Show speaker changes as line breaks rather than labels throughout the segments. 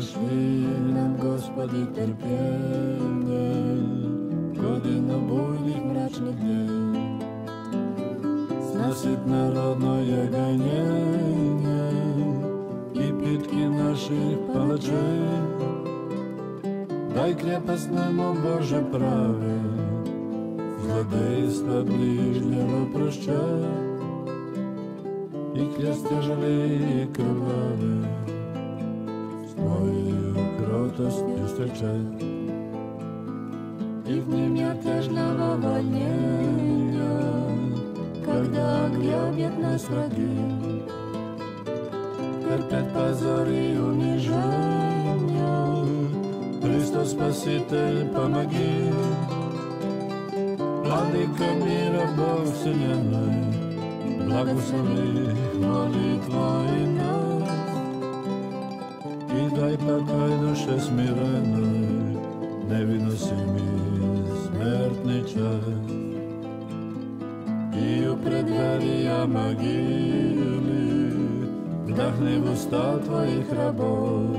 Pošli nam, Gospodi, trpljenje godina bujnih mračnih dni. Snosit narodno jeganjenje i pitki naših palača. Daj krepast nam, o Bože pravi, zlodejstva bližnjeva prošća i kljaste žali i krvave s tvojою кротостью встречать. И в нем я тяжного волнения, когда огребет нас враги, терпят позор и унижение. Христос Спаситель, помоги. Владыка мира, Бог вселенной, благослови молитвой нас и дай покой душе смиренной, невыносимый смертный час. И у преддверия могилы вдохни в уста твоих рабов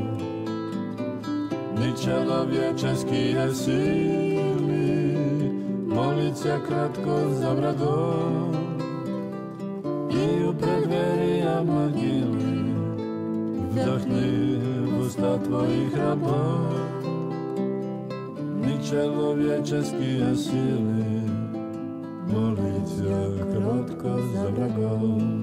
нечеловеческие силы, молиться кратко за врагов. И у преддверия могилы вдохни в уста твоих рабов нечеловеческие силы, молиться кратко за врагов.